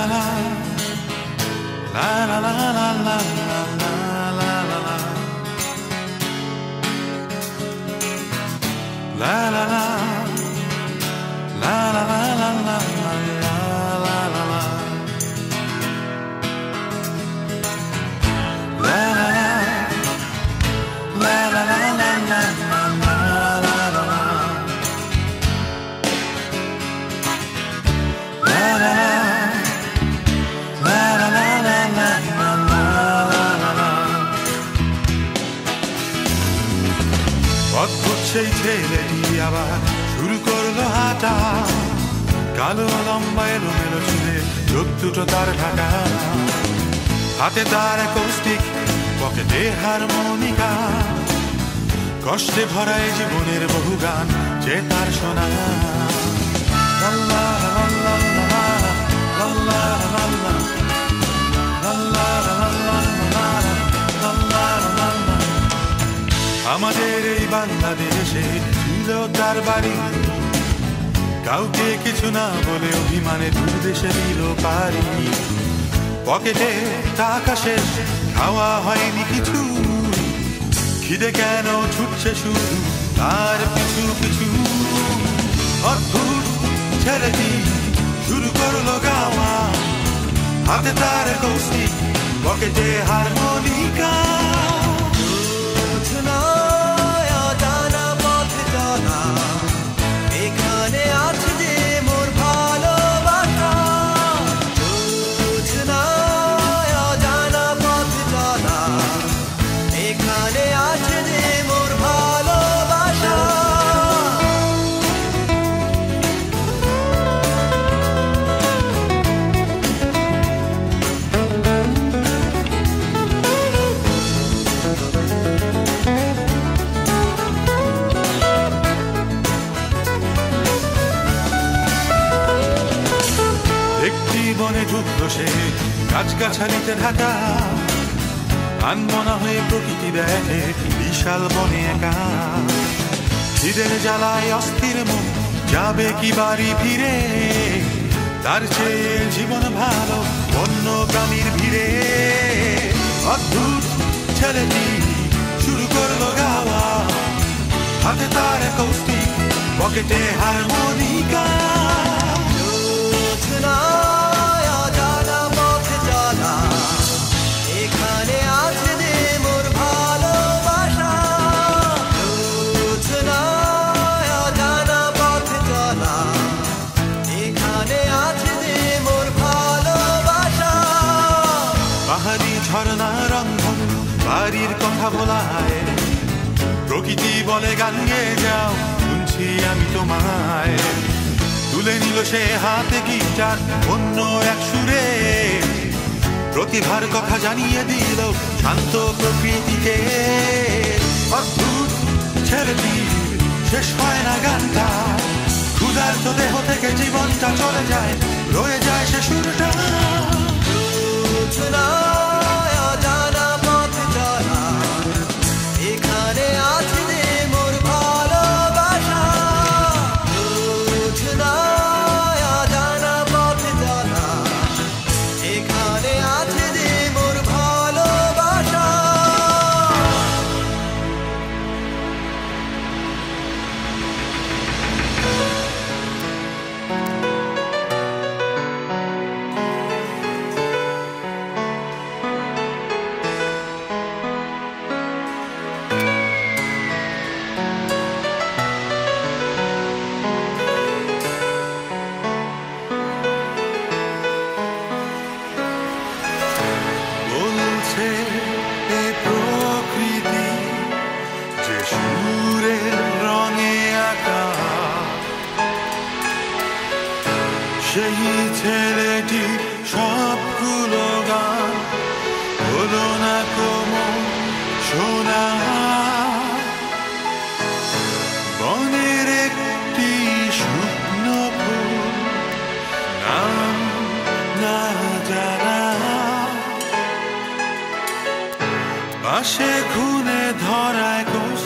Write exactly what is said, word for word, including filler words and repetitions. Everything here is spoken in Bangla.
la la la la la la la la la la la la la la la la la la অদ্ভুত সেই ছেলেটি আবার শুরু করলো হাঁটা, কালো লম্বা এলোমেলো চুলে চোখ দুটো তার ঢাকা, হাতে তার কৌস্টিক, পকেটে হারমোনিকা, কষ্টে ভরা এই জীবনের বহু গান যে তার শোনা। আমাদের এই বাংলাদেশে ছিল তার বাড়ি, কাউকে কিছু না বলে অভিমানে দূর দেশে দিল পারি। পকেটে টাকা শেষ, খাওয়া হয়নি কিছু, খিদে কেন ছুটছে শুধু তার পিছু পিছু। অদ্ভুত ছেলেটি শুরু করলো গাওয়া, হাতে তার কৌশিক, পকেটে হারমোনিকা। বনে ঢুকলো সে, গাছগাছালিতে ঢাকা, আনমনা হয়ে প্রকৃতি দেখে বিশাল বনে একা। খিদের জ্বালায় অস্থির মন, যাবে কি বাড়ি ফিরে, তার চেয়ে জীবন ভালো অন্য প্রাণীর ভিড়ে। অদ্ভুত ছেলেটি শুরু করলো গাওয়া, হাতে তার কৌশিক, পকেটে হারমোনিকা। পাহাড়ি ঝর্ণা রন্ধন বাড়ির কথা বলায়, প্রকৃতি বলে গান গেয়ে যাও, শুনছি আমি তোমায়। তুলে নিল সে হাতে গিটার অন্য এক সুরে, প্রতিভার কথা জানিয়ে দিল শান্ত প্রকৃতিকে। অদ্ভুত ছেলেটি শেষ হয় না গানটা, ক্ষুধার্ত দেহ থেকে জীবনটা চলে যায়, রয়ে যায় সে সুরটা। প্রকৃতি যে সুরের রঙে আঁকা, সেই ছেলেটি সবগুলো গান হলো না কোনো শোনা। বনের একটি শুকনো ফুল, নাম না জানা, পাশে খুনে ধরায়